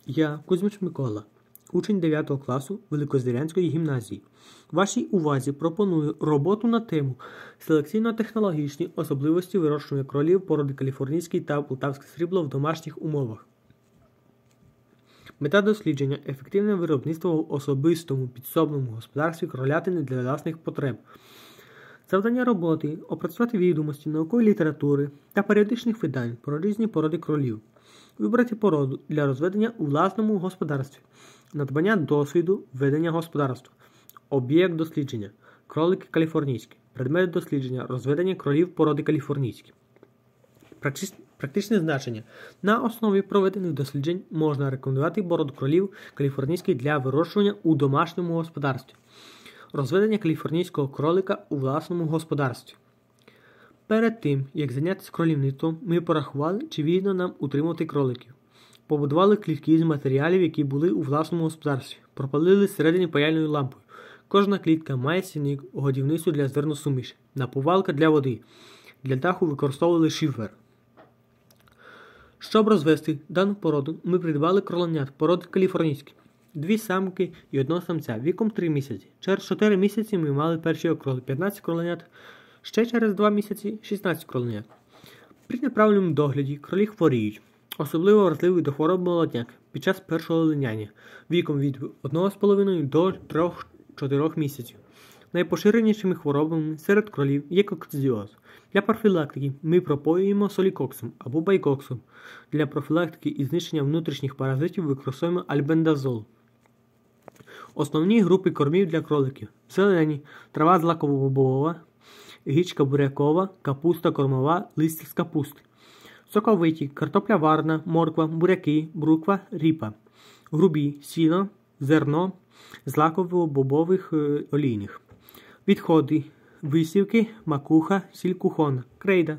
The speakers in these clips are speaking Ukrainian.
Я, Кузьмич Микола, учень 9 класу Великозирянської гімназії. Вашій увазі пропоную роботу на тему «Селекційно-технологічні особливості вирощування кролів породи каліфорнійський та полтавське срібло в домашніх умовах». Мета дослідження – ефективне виробництво в особистому підсобному господарстві кролятини для власних потреб. Завдання роботи – опрацювати відомості наукової літератури та періодичних видань про різні породи кролів. Вибрати породу для розведення у власному господарстві. Надбання досвіду ведення господарства. Об'єкт дослідження – кролики каліфорнійські. Предмет дослідження – розведення кролів породи каліфорнійські. Практичне значення. На основі проведених досліджень можна рекомендувати породу кролів каліфорнійських для вирощування у домашньому господарстві. Розведення каліфорнійського кролика у власному господарстві. Перед тим, як зайнятися кролівництвом, ми порахували, чи вигідно нам утримувати кроликів. Побудували клітки з матеріалів, які були у власному господарстві. Пропалили зсередини паяльною лампою. Кожна клітка має стійник, годівницю для зерносуміші, наповалка для води. Для даху використовували шифер. Щоб розвести дану породу, ми придбали кроленят породи каліфорнійські. 2 самки і 1 самця віком 3 місяці. Через 4 місяці ми мали перші окроли 15 кроленят. Ще через 2 місяці – 16 кроленят. При неправильному догляді кролі хворіють. Особливо вразливий до хвороб молодняк під час першого линяння віком від 1,5 до 3-4 місяців. Найпоширенішими хворобами серед кролів є кокцидіоз. Для профілактики ми пропоюємо солікоксом або байкоксом. Для профілактики і знищення внутрішніх паразитів використовуємо альбендазол. Основні групи кормів для кроликів – зелені, трава злаково-бобова, гічка бурякова, капуста кормова, листя з капусти. Соковиті – картопля варна, морква, буряки, бруква, ріпа. Грубі – сіно, зерно, злаково-бобових олійних. Відходи – висівки, макуха, сіль кухонна, крейда.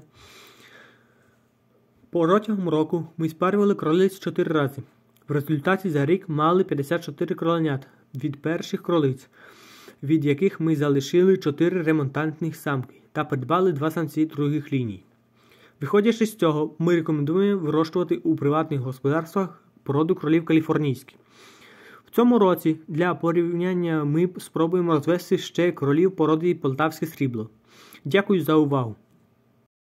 Протягом року ми спарювали кролиць 4 рази. В результаті за рік мали 54 кроленят від перших кролиць, від яких ми залишили 4 ремонтантних самки та придбали 2 самці других ліній. Виходячи з цього, ми рекомендуємо вирощувати у приватних господарствах породу кролів каліфорнійські. В цьому році для порівняння ми спробуємо розвести ще кролів породи полтавське срібло. Дякую за увагу!